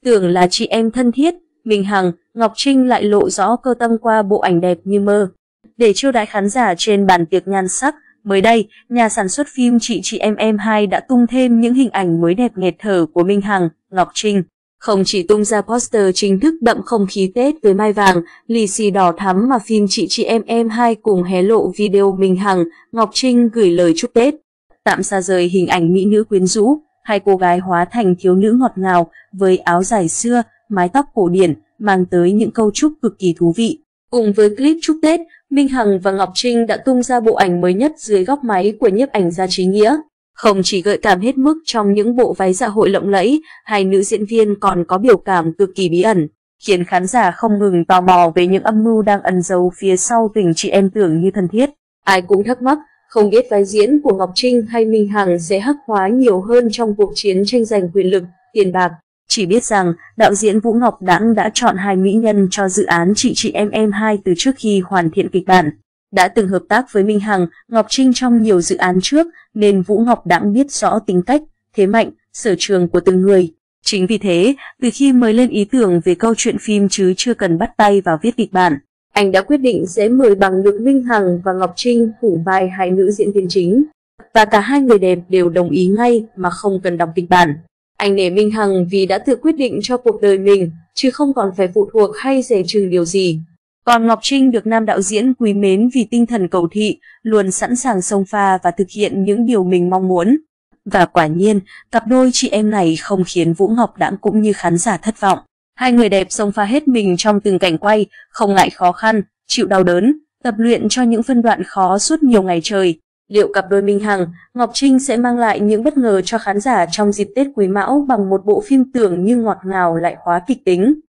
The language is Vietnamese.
Tưởng là chị em thân thiết, Minh Hằng, Ngọc Trinh lại lộ rõ cơ tâm qua bộ ảnh đẹp như mơ. Để chiêu đãi khán giả trên bàn tiệc nhan sắc, mới đây, nhà sản xuất phim Chị Em 2 đã tung thêm những hình ảnh mới đẹp nghẹt thở của Minh Hằng, Ngọc Trinh. Không chỉ tung ra poster chính thức đậm không khí Tết với mai vàng, lì xì đỏ thắm mà phim Chị Em 2 cùng hé lộ video Minh Hằng, Ngọc Trinh gửi lời chúc Tết. Tạm xa rời hình ảnh mỹ nữ quyến rũ, hai cô gái hóa thành thiếu nữ ngọt ngào với áo dài xưa, mái tóc cổ điển, mang tới những câu chúc cực kỳ thú vị. Cùng với clip chúc Tết, Minh Hằng và Ngọc Trinh đã tung ra bộ ảnh mới nhất dưới góc máy của nhiếp ảnh gia Trí Nghĩa. Không chỉ gợi cảm hết mức trong những bộ váy dạ hội lộng lẫy, hai nữ diễn viên còn có biểu cảm cực kỳ bí ẩn, khiến khán giả không ngừng tò mò về những âm mưu đang ẩn giấu phía sau tình chị em tưởng như thân thiết. Ai cũng thắc mắc, không biết vai diễn của Ngọc Trinh hay Minh Hằng sẽ hắc hóa nhiều hơn trong cuộc chiến tranh giành quyền lực, tiền bạc. Chỉ biết rằng, đạo diễn Vũ Ngọc Đãng đã chọn hai mỹ nhân cho dự án Chị Em 2 từ trước khi hoàn thiện kịch bản. Đã từng hợp tác với Minh Hằng, Ngọc Trinh trong nhiều dự án trước, nên Vũ Ngọc Đãng biết rõ tính cách, thế mạnh, sở trường của từng người. Chính vì thế, từ khi mới lên ý tưởng về câu chuyện phim chứ chưa cần bắt tay vào viết kịch bản, anh đã quyết định sẽ mời bằng được Minh Hằng và Ngọc Trinh thủ vai hai nữ diễn viên chính. Và cả hai người đẹp đều đồng ý ngay mà không cần đọc kịch bản. Anh nể Minh Hằng vì đã tự quyết định cho cuộc đời mình, chứ không còn phải phụ thuộc hay dè chừng điều gì. Còn Ngọc Trinh được nam đạo diễn quý mến vì tinh thần cầu thị, luôn sẵn sàng xông pha và thực hiện những điều mình mong muốn. Và quả nhiên, cặp đôi chị em này không khiến Vũ Ngọc Đãng cũng như khán giả thất vọng. Hai người đẹp xông pha hết mình trong từng cảnh quay, không ngại khó khăn, chịu đau đớn, tập luyện cho những phân đoạn khó suốt nhiều ngày trời. Liệu cặp đôi Minh Hằng, Ngọc Trinh sẽ mang lại những bất ngờ cho khán giả trong dịp Tết Quý Mão bằng một bộ phim tưởng như ngọt ngào lại hóa kịch tính?